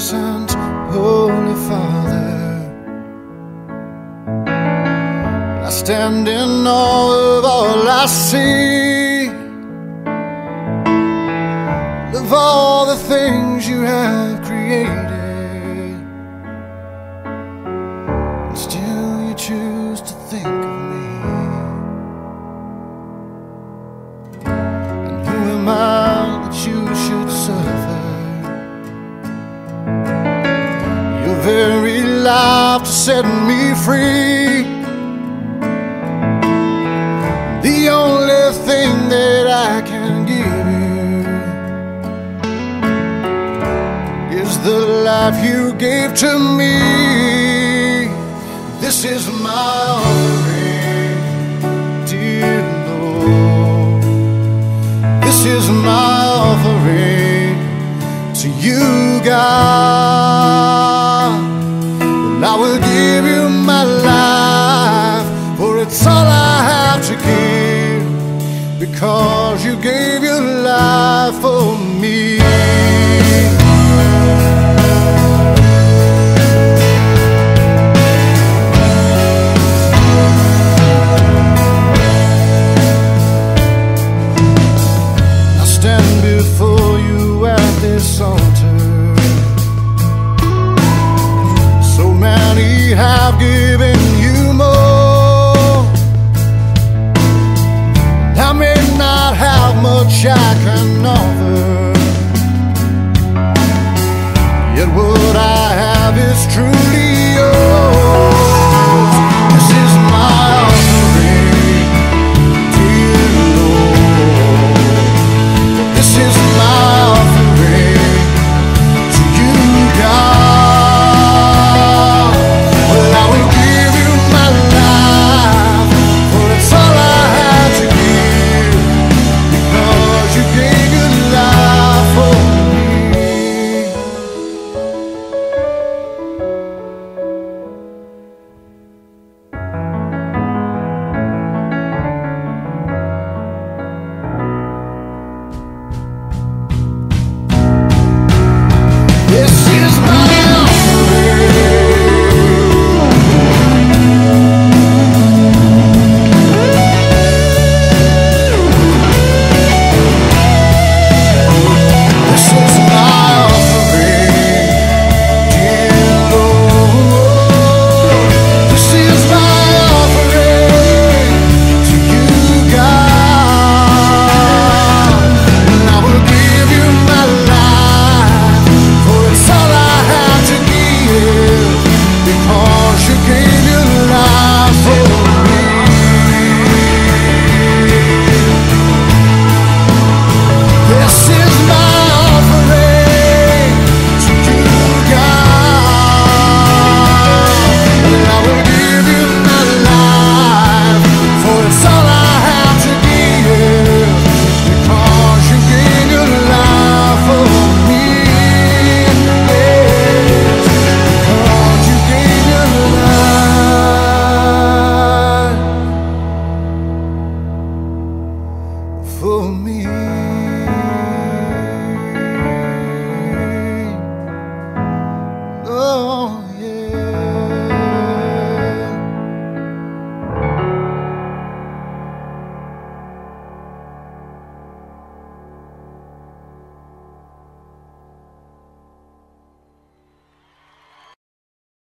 magnificent Holy Father, I stand in awe of all I see, of all the things you have created, and still you choose to think of me. And who am I that you should suffer your very life to set me free? The only thing that I can give you is the life you gave to me. This is my offering, dear Lord. This is my offering to you, God. Well, I will give you my life, for it's all I have to give, because you gave your life for me. I stand before you at this altar. So many have given you more. I may not have much I can offer, yet what I have is truly yours. This is my offering, dear Lord. This is my offering to you, God. Well, I will give you my life, for it's all I have to give, because you gave your life for me. This is my for me.